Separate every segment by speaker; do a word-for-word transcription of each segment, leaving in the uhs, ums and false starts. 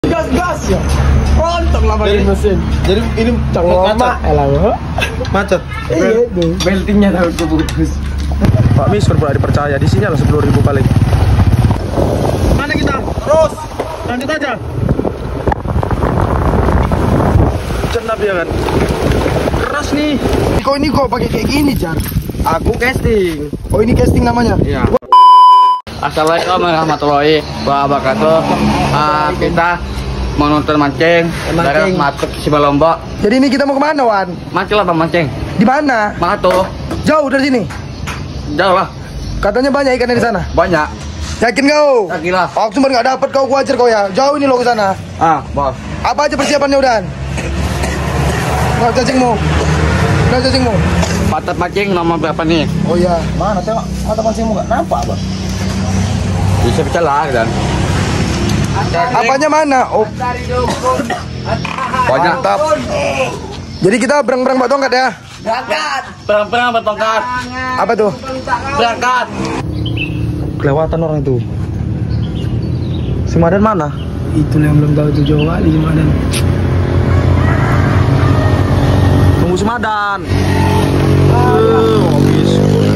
Speaker 1: Gas-gas ya. Rontok lah pakai mesin.
Speaker 2: Jadi ini
Speaker 1: macet. Elah.
Speaker 2: Macet.
Speaker 1: Iya itu. Beltingnya tahu putus.
Speaker 2: Pak Miskur pula dipercaya di sini lah sepuluh ribu paling. Mana kita? Terus lanjut aja. Cenap ya kan. Keras nih.
Speaker 1: Kok ini kok pakai kayak gini, Jar?
Speaker 3: Aku casting.
Speaker 1: Oh, ini casting namanya?
Speaker 3: Iya. Assalamualaikum warahmatullahi wabarakatuh. Uh, kita menonton mancing,
Speaker 1: Mancing.
Speaker 3: dari Matuk Sibalombo.
Speaker 1: Jadi ini kita mau kemana, Wan?
Speaker 3: Mancing lah bang mancing.
Speaker 1: Di mana?
Speaker 3: Mana tuh?
Speaker 1: Jauh dari sini.
Speaker 3: Jauh lah.
Speaker 1: Katanya banyak ikan di sana.
Speaker 3: Banyak.
Speaker 1: Yakin kau?
Speaker 3: Yakin lah.
Speaker 1: Aku cuma nggak dapat kau kuajar kau ya. Jauh ini lo ke sana.
Speaker 3: Ah, bos.
Speaker 1: Apa aja persiapannya udah? Nggak cacingmu. Nggak cacingmu.
Speaker 3: Patat mancing nomor berapa nih?
Speaker 1: Oh iya. Mana tengok mata pancingmu nggak nampak, Bang?
Speaker 3: Bisa bisa lah dan.
Speaker 1: Apanya mana? Oh,
Speaker 3: Banyak.
Speaker 1: mantap. Jadi kita berang-berang bak tongkat ya?
Speaker 3: Berangkat. Perang-perang bertongkat.
Speaker 1: Apa tuh?
Speaker 3: Berangkat.
Speaker 2: Kelewatan orang itu. Si Madan mana?
Speaker 1: Itu yang belum tahu itu jauh kali gimana.
Speaker 2: Tunggu si Madan. Uh, habis.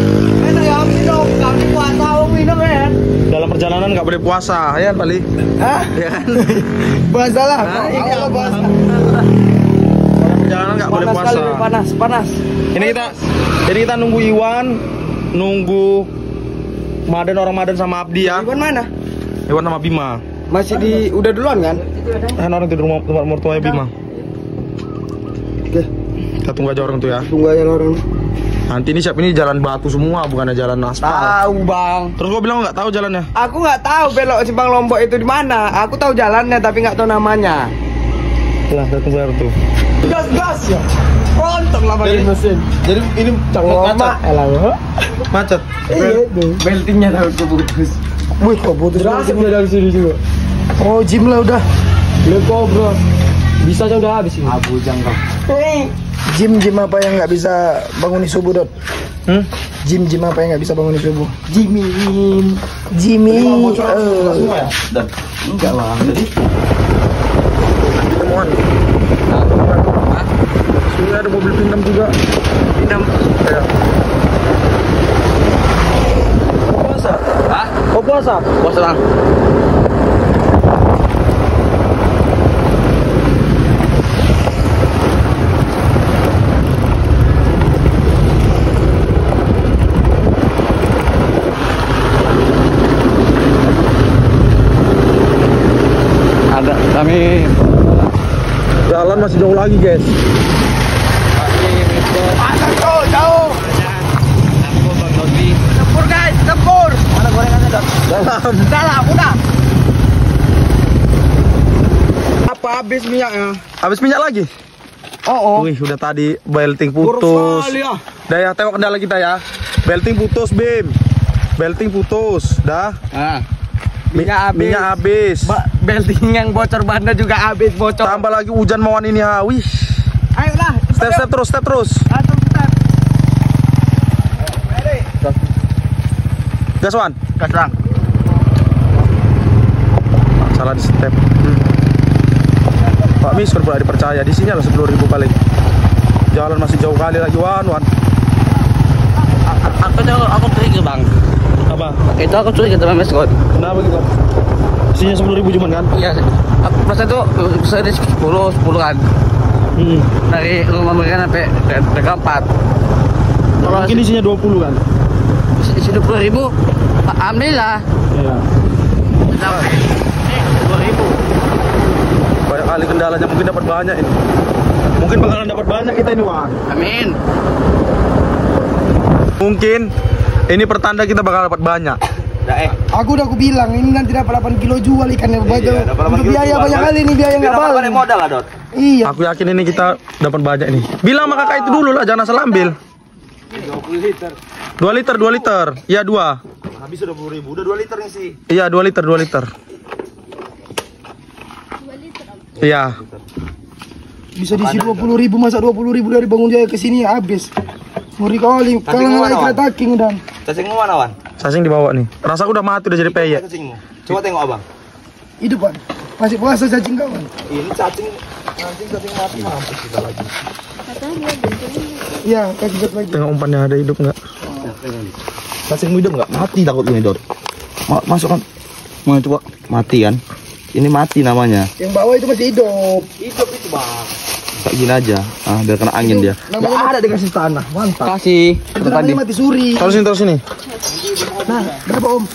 Speaker 2: Dalam perjalanan nggak boleh puasa, ya Bali?
Speaker 1: Hah?
Speaker 2: Ya kan?
Speaker 1: Bahasa lah. Kalau bahasa.
Speaker 2: Dalam perjalanan nggak boleh
Speaker 1: Panas
Speaker 2: puasa.
Speaker 1: kali, panas, panas.
Speaker 2: Ini kita, jadi kita nunggu Iwan, nunggu Madan, orang Madan sama Abdi ya.
Speaker 1: Iwan mana?
Speaker 2: Iwan sama Bima.
Speaker 1: Masih di udah duluan kan?
Speaker 2: Kan orang tidur rumah tempat mertuanya Bima.
Speaker 1: Oke,
Speaker 2: Kita tunggu aja orang tuh ya.
Speaker 1: tunggu aja orang.
Speaker 2: Nanti ini siap ini jalan batu semua, bukannya jalan aspal.
Speaker 1: Tahu, Bang.
Speaker 2: Terus gua bilang nggak tahu jalannya.
Speaker 1: Aku nggak tahu belok Simpang Lombok itu di mana. Aku tahu jalannya tapi nggak tahu namanya.
Speaker 2: Lah, kita tunggu orang tuh.
Speaker 1: Gas-gas ya. Rontok lah pakai mesin.
Speaker 2: Jadi ini
Speaker 1: Cangoma. Elah.
Speaker 2: macet.
Speaker 1: Iya itu.
Speaker 3: Beltingnya tahu putus.
Speaker 1: Wih, kok putus asapnya dari sini juga. Oh, gym lah udah. Leko, bro. Bisa aja udah habis ini.
Speaker 3: Abu jangkau.
Speaker 1: Gym gym apa yang nggak bisa bangunin subuh, Dot?
Speaker 2: Hmm?
Speaker 1: Gym gym apa yang nggak bisa bangunin subuh? Jimin. Jimmy. Eh.
Speaker 3: Dan enggak lah. Jadi
Speaker 2: Ketemuan. Sini ada mobil pinjam juga.
Speaker 3: pinjam.
Speaker 2: Ya.
Speaker 1: Puasa.
Speaker 3: Hah?
Speaker 1: Oh, puasa.
Speaker 3: Puasa lang. Ada kami
Speaker 2: Jalan masih jauh lagi, guys.
Speaker 1: Ada tuh, jauh. Tempur, guys, tempur. Mana gorengannya, Dot?
Speaker 2: Dalam.
Speaker 1: Dalam, udah. Apa habis minyaknya?
Speaker 2: Habis minyak lagi?
Speaker 1: Oh, oh.
Speaker 2: Wih, udah tadi belting putus.
Speaker 1: Kurus kali ya.
Speaker 2: Dah ya, tengok kendala kita ya. Belting putus, Bim. Belting putus. Dah.
Speaker 3: ah
Speaker 2: Mi-
Speaker 1: Minyak habis.
Speaker 2: Minyak habis.
Speaker 1: Ba- belting yang bocor banda juga habis bocor.
Speaker 2: Tambah lagi hujan mawan ini ha. Wih.
Speaker 1: Ayolah,
Speaker 2: Step step terus, step terus.
Speaker 1: Langsung start.
Speaker 2: Gas Wan.
Speaker 3: kasang.
Speaker 2: Salah di step. Hmm. Pak Miskur pula dipercaya di sini lah sepuluh ribu paling. Jalan masih jauh kali lagi Wan, Wan.
Speaker 3: Aku tuh aku curiga bang.
Speaker 2: Apa?
Speaker 3: Itu aku curiga teman Mescot.
Speaker 2: Kenapa gitu? Isinya sepuluh ribu cuman kan?
Speaker 3: Iya. Aku pas itu saya di sepuluh sepuluh kan.
Speaker 2: Hmm.
Speaker 3: Dari rumah mereka sampai ke empat. Kalau
Speaker 2: Mungkin isinya dua puluh kan?
Speaker 3: isi dua puluh ribu, alhamdulillah.
Speaker 2: Iya.
Speaker 3: Dua ribu.
Speaker 2: Banyak kali kendalanya, mungkin dapat banyak ini. Mungkin bakalan dapat banyak kita ini Wan.
Speaker 3: Amin.
Speaker 2: Mungkin ini pertanda kita bakal dapat banyak.
Speaker 3: Dah eh.
Speaker 1: Aku udah aku bilang ini nanti dapat delapan kilo jual ikannya banyak.
Speaker 3: Iya, dapat delapan
Speaker 1: Untuk
Speaker 3: kilo
Speaker 1: biaya
Speaker 3: jual,
Speaker 1: banyak
Speaker 3: kan?
Speaker 1: kali ini biaya nggak balik.
Speaker 3: modal lah Dot.
Speaker 1: Iya.
Speaker 2: Aku yakin ini kita dapat banyak nih. Bilang sama kakak itu dulu lah, jangan asal ambil.
Speaker 3: dua puluh liter.
Speaker 2: dua liter, dua liter. Iya, dua.
Speaker 3: Habis dua puluh ribu, udah dua liter nih sih.
Speaker 2: Iya, dua liter, dua liter. Iya.
Speaker 1: Bisa diisi dua puluh ribu, masa dua puluh ribu dari Bangun Jaya ke sini habis. Ngeri kali. Kalau ngelai kereta king dan.
Speaker 3: Cacingmu mana Wan?
Speaker 2: Sasing dibawa nih. Rasa udah mati udah jadi peyek.
Speaker 3: Cacingmu. Coba tengok abang.
Speaker 1: Hidup, Pak. Masih puasa cacing kawan.
Speaker 4: Ini cacing, cacing cacing mati mampus kita lagi.
Speaker 1: Iya, cacing lagi.
Speaker 2: Tengok umpannya ada hidup nggak?
Speaker 4: Cacing hidup nggak? Mati takut ini Dor. Ma masukkan. Mau coba mati kan? Ini mati namanya.
Speaker 1: Yang bawah itu masih hidup.
Speaker 4: Hidup itu bang. Kayak gini aja, ah biar kena angin dia.
Speaker 1: Namanya ada dikasih tanah, mantap.
Speaker 3: Kasih.
Speaker 1: Itu namanya mati suri.
Speaker 2: Taruh sini, taruh sini.
Speaker 1: Nah, berapa om?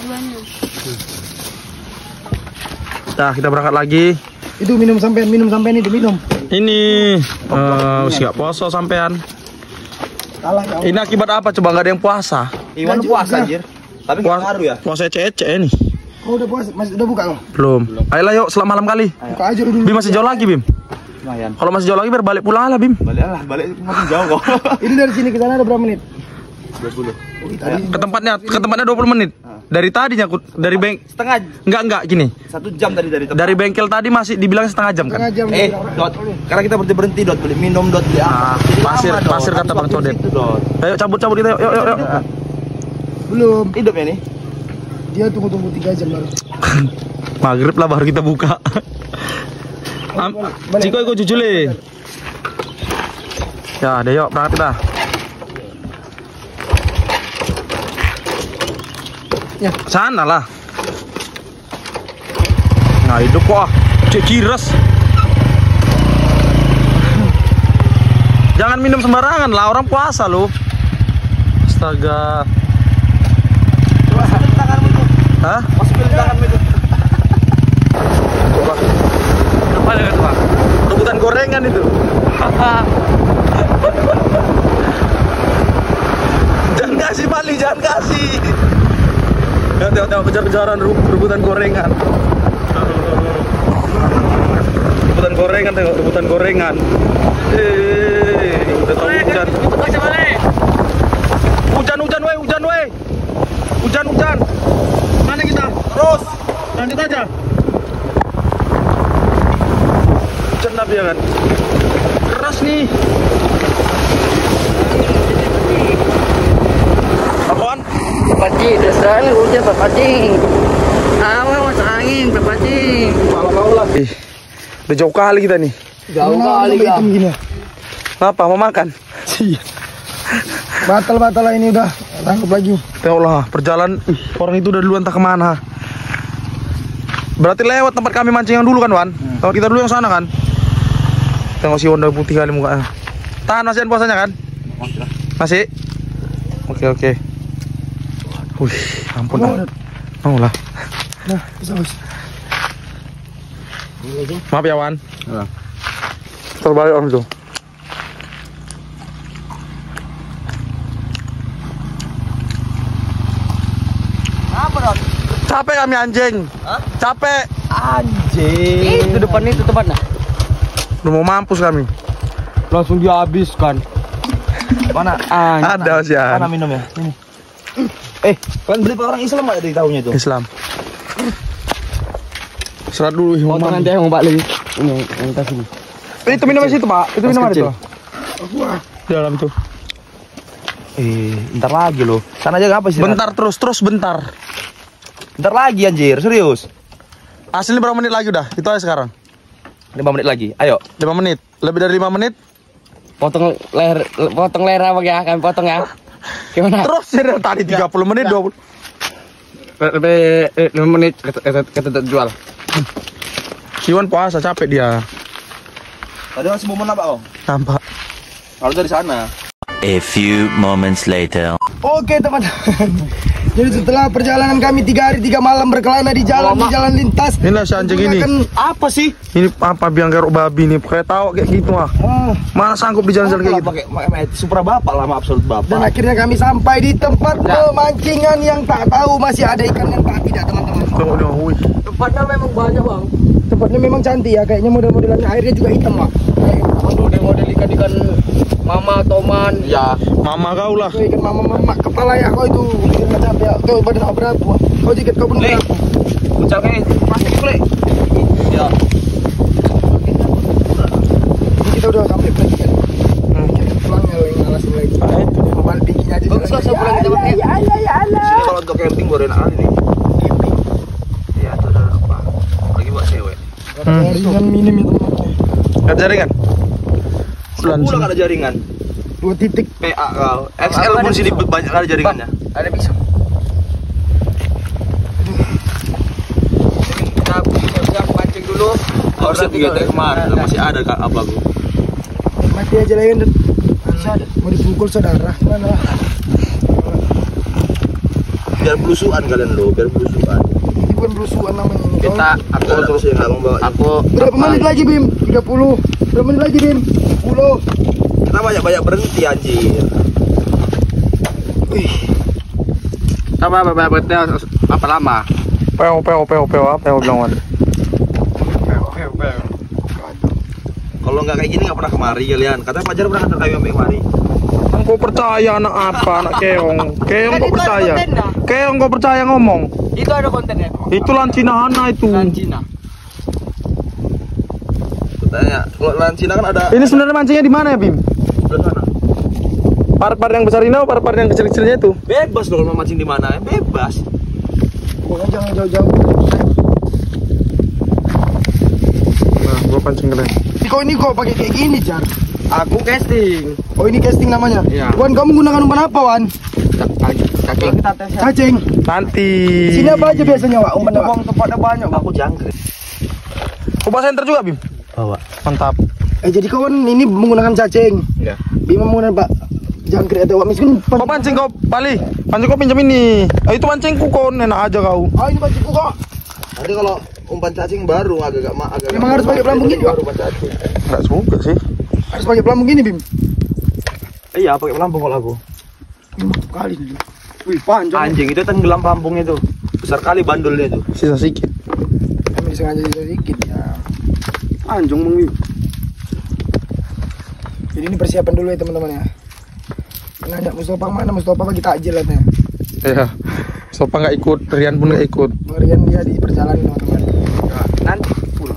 Speaker 2: Nah, kita berangkat lagi.
Speaker 1: Itu minum sampean, minum sampean itu minum.
Speaker 2: Ini uh, siap puasa sampean.
Speaker 1: Kalah ya.
Speaker 2: Ini akibat apa? Coba nggak ada yang puasa.
Speaker 4: Iwan puasa anjir. Tapi nggak
Speaker 2: Puasa,
Speaker 4: ngaruh ya.
Speaker 2: puasa ece-ece ini.
Speaker 1: Oh, udah puasa, masih udah buka loh.
Speaker 2: Belum. Ayolah yuk, selamat malam kali.
Speaker 1: Buka aja dulu.
Speaker 2: Bim masih jauh lagi, Bim.
Speaker 4: Lumayan.
Speaker 2: Kalau masih jauh lagi biar balik pulang lah, Bim.
Speaker 4: Balik lah, balik makin jauh kok.
Speaker 1: Ini dari sini ke sana ada berapa menit?
Speaker 4: dua puluh.
Speaker 1: Oh, tadi
Speaker 2: Ke tempatnya, ke tempatnya dua puluh menit. Dari tadi nyakut, dari beng
Speaker 4: Setengah
Speaker 2: enggak enggak gini.
Speaker 4: satu jam tadi dari tempat.
Speaker 2: Dari bengkel tadi masih dibilang setengah jam
Speaker 1: setengah
Speaker 2: kan?
Speaker 1: jam.
Speaker 4: Eh, Dot. Karena kita berhenti berhenti Dot, beli minum Dot, beli
Speaker 2: Ah,
Speaker 4: apa. Jadi
Speaker 2: pasir,
Speaker 4: lama, Dot.
Speaker 2: pasir kata
Speaker 4: Habis
Speaker 2: Bang
Speaker 4: waktu
Speaker 2: Codet.
Speaker 4: situ, Dot.
Speaker 2: Ayo cabut-cabut kita yuk, yuk, yuk, yuk.
Speaker 1: Belum.
Speaker 4: Hidup ya nih.
Speaker 1: Dia tunggu-tunggu tiga jam baru.
Speaker 2: Maghrib lah baru kita buka. Am, Ciko ikut jujule. Ya, deh yuk berangkat kita.
Speaker 1: Ya.
Speaker 2: Sana lah. Nah, hidup kok ah. Cek giras. Jangan minum sembarangan lah, orang puasa loh. Astaga. Hah?
Speaker 4: Masukin tanganmu itu.
Speaker 2: Coba. Apa dengan Pak? Rebutan gorengan itu. Jangan kasih Pali, jangan kasih. Ya, tengok-tengok kejar-kejaran rebutan gorengan. Rebutan gorengan, tengok rebutan gorengan. Eh, udah tahu hujan. Hujan, hujan, weh, hujan, weh. Hujan, hujan. Mana kita? Terus. Lanjut aja. Hujan tapi ya kan. Keras nih. Apaan?
Speaker 3: Pancing, dasarnya hujan pancing. Awal masuk angin, pancing.
Speaker 2: Malah-malah. Ih, udah jauh kali kita nih.
Speaker 3: Jauh kali ya.
Speaker 1: Hitam gini.
Speaker 2: Apa? Mau makan? Iya.
Speaker 1: Batal-batal lah ini udah. Tangkap lagi.
Speaker 2: Tengoklah, perjalanan ih, orang itu udah duluan entah kemana. Berarti lewat tempat kami mancing yang dulu kan, Wan? Hmm. Kalau kita dulu yang sana kan? Tengok si Wanda putih kali mukanya. Tahan masihan puasanya kan? Masih? Oke, oke. Wih, ampun.
Speaker 1: Oh,
Speaker 2: Mau lah.
Speaker 1: nah, bisa bos.
Speaker 2: Maaf ya, Wan.
Speaker 4: Ya.
Speaker 2: Terbalik orang itu.
Speaker 4: Apa Dot?
Speaker 2: Capek kami anjing.
Speaker 4: Hah?
Speaker 2: Capek.
Speaker 4: Anjing.
Speaker 3: Itu depan itu tempatnya.
Speaker 2: Udah mau mampus kami.
Speaker 3: Langsung dihabiskan.
Speaker 4: Mana?
Speaker 2: Ada sih ya.
Speaker 4: Mana minum ya? Ini. Eh, kalian beli orang Islam nggak dari tahunya itu?
Speaker 2: Islam. Serat dulu.
Speaker 3: Potongan dia mau balik. Ini yang tas ini.
Speaker 2: Itu minum situ, Pak. Itu minum
Speaker 3: kecil.
Speaker 2: itu. Di dalam tuh.
Speaker 4: Eh, ntar lagi loh. Sana aja apa sih?
Speaker 2: Bentar terus, terus bentar.
Speaker 4: Ntar lagi anjir, serius.
Speaker 2: Asli berapa menit lagi udah? Itu aja sekarang.
Speaker 4: lima menit lagi. Ayo.
Speaker 2: lima menit. Lebih dari lima menit.
Speaker 3: Potong leher, potong leher apa ya? Kami potong ya. Gimana?
Speaker 2: Terus dari tadi tiga puluh menit, dua puluh.
Speaker 3: Lebih lima menit kita jual.
Speaker 2: Siwan puasa capek dia.
Speaker 4: Tadi masih momen apa, Om?
Speaker 2: Nampak.
Speaker 4: Kalau dari sana.
Speaker 5: A few moments later.
Speaker 1: Oke teman-teman. Jadi setelah perjalanan kami tiga hari tiga malam berkelana di jalan di jalan lintas.
Speaker 2: Inilah si anjing ini.
Speaker 1: menggunakan-
Speaker 4: Apa sih?
Speaker 2: Ini apa biang gerok babi nih? Kayak tahu kayak gitu ah.
Speaker 1: Ah,
Speaker 2: Mana sanggup di jalan-jalan kayak gitu?
Speaker 4: Pakai pakai Supra bapak lah, maaf absolut bapak.
Speaker 1: dan akhirnya kami sampai di tempat pemancingan yang tak tahu masih ada ikan yang tak tidak teman-teman.
Speaker 2: Tengok dia, wih.
Speaker 3: Tempatnya memang banyak bang.
Speaker 1: Tempatnya memang cantik ya, kayaknya model-modelannya airnya juga hitam pak.
Speaker 3: Model-model ikan-ikan mama, toman.
Speaker 4: Ya.
Speaker 2: Mama kau lah.
Speaker 1: Itu ikan mama-mama kepala ya kau itu bikin macam ya. Kau badan kau berapa? Kau jiket kau pun
Speaker 4: Le.
Speaker 1: berapa?
Speaker 4: Ucap kayak pasti boleh. Ya.
Speaker 1: Jadi kita udah sampai pergi kan. Kita pulangnya loh yang alas mulai. Awal bikin aja.
Speaker 4: Bagus lah, saya pulang kita pakai.
Speaker 1: Ya Allah ya Allah.
Speaker 4: Sini kalau untuk camping baru enak kali nih. Iya, itu ada apa? Lagi buat cewek.
Speaker 1: jaringan minim itu.
Speaker 2: Ada jaringan?
Speaker 4: Pulang ada jaringan.
Speaker 1: Dua titik.
Speaker 4: P A kau. X L pun sini banyak kali jaringannya.
Speaker 3: Ada pisau. Kita siap-siap pancing dulu.
Speaker 4: Harus siap juga dari kemarin. Masih ada kak apa gua.
Speaker 1: Mati aja lagi kan. Mau dipukul saudara. Mana lah.
Speaker 4: Biar belusuan kalian lo, biar belusuan.
Speaker 1: Ini bukan berusuhan namanya ini.
Speaker 3: Kita
Speaker 4: Aku terus yang abang bawa.
Speaker 3: aku
Speaker 1: Berapa menit lagi Bim? tiga puluh. Berapa menit lagi Bim? sepuluh.
Speaker 4: Kita banyak-banyak berhenti anjir.
Speaker 1: Wih.
Speaker 3: apa apa apa apa lama?
Speaker 2: Peo, peo, peo, peo, apa yang bilang Wan?
Speaker 4: Kalau nggak kayak gini nggak pernah kemari kalian. Katanya Fajar pernah antar kayu sampai kemari.
Speaker 2: Kan kau percaya anak apa, anak keong? Keong kau percaya? Keong kau percaya ngomong?
Speaker 3: Itu ada kontennya.
Speaker 2: Itu lancina Hana itu.
Speaker 3: Lancina.
Speaker 4: Tanya, kalau lancina kan ada.
Speaker 2: Ini sebenarnya mancingnya di mana ya Bim?
Speaker 4: Sebelah sana.
Speaker 2: Par-par yang besar ini atau par-par yang kecil-kecilnya itu?
Speaker 4: Bebas loh kalau mau mancing di mana, bebas.
Speaker 1: Pokoknya jangan jauh-jauh.
Speaker 2: Nah, gua pancing kalian.
Speaker 1: Tapi kok ini kok pakai kayak gini, Jar?
Speaker 3: Aku casting.
Speaker 1: Oh, ini casting namanya?
Speaker 3: Iya.
Speaker 1: Wan, kamu menggunakan umpan apa, Wan?
Speaker 3: Kaki kita tes.
Speaker 1: Cacing.
Speaker 2: Nanti.
Speaker 1: Sini apa aja biasanya, Wak? Umpan apa?
Speaker 3: Tempatnya banyak.
Speaker 4: Aku jangkrik.
Speaker 2: Kau bawa senter juga Bim?
Speaker 4: Bawa.
Speaker 2: Mantap.
Speaker 1: Eh, jadi kawan ini menggunakan cacing.
Speaker 4: Iya.
Speaker 1: Bima menggunakan Pak jangkrik atau Wak miskin.
Speaker 2: Kau pancing kau, Pali. Pancing kau pinjam ini. Ah, itu pancingku kau, enak aja kau.
Speaker 1: Ah, ini pancingku kok.
Speaker 4: Nanti kalau umpan cacing baru agak-agak ma- agak.
Speaker 1: Memang harus pakai pelambung gini, Pak?
Speaker 4: Baru umpan cacing.
Speaker 2: Enggak suka sih.
Speaker 1: Harus pakai pelambung gini, Bim.
Speaker 4: Iya, pakai pelampung kalau aku.
Speaker 1: Lima kali dulu. Wih, panjang.
Speaker 4: Anjing itu tenggelam pelampungnya itu. Besar kali bandulnya itu.
Speaker 2: Sisa sedikit.
Speaker 1: Kami disengaja sedikit ya. Panjang Bim. Jadi ini persiapan dulu ya teman-teman ya. Nanya Mustafa mana? Mustafa bagi takjil katanya.
Speaker 2: Iya. Sopa nggak ikut, Rian pun nggak ikut.
Speaker 1: Rian dia di perjalanan teman-teman.
Speaker 3: Nanti pulang.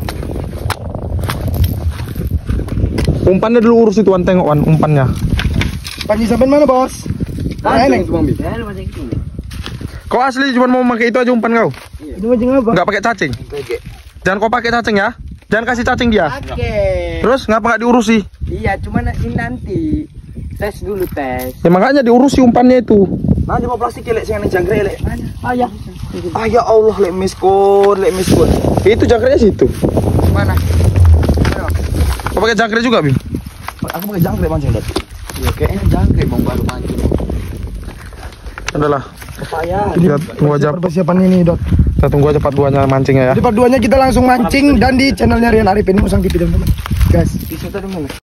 Speaker 2: Umpannya dulu urus itu Wan, tengok Wan, umpannya.
Speaker 1: Panji sampai mana, Bos? Eneng.
Speaker 3: Ya, lu macam ini.
Speaker 2: Kau asli cuma mau pakai itu aja umpan kau?
Speaker 1: Ini mancing apa?
Speaker 2: Nggak pakai cacing? Jangan kau pakai cacing ya. Jangan kasih cacing dia.
Speaker 3: Oke.
Speaker 2: Terus ngapa nggak diurusi?
Speaker 3: Iya, cuman ini nanti tes dulu tes.
Speaker 2: Ya makanya diurusi umpannya itu.
Speaker 4: Nah, cuma plastik lek sing jangkrik lek.
Speaker 3: Ah ya.
Speaker 4: Ah ya Allah, lek miskun, lek miskun.
Speaker 2: Itu jangkriknya situ.
Speaker 3: Mana?
Speaker 2: Kau pakai jangkrik juga Bim?
Speaker 4: Aku pakai jangkrik mancing, Dot.
Speaker 3: Ya kayaknya jangkrik bang baru mancing.
Speaker 2: Adalah.
Speaker 4: Pepaya.
Speaker 2: Kita tunggu aja.
Speaker 1: Persiapan ini, Dot.
Speaker 2: Kita tunggu aja part dua-nya mancingnya ya.
Speaker 1: Jadi part dua-nya kita langsung mancing dan di channelnya Rian Arif ini Musang T V teman-teman. Guys.
Speaker 3: Di situ ada mana?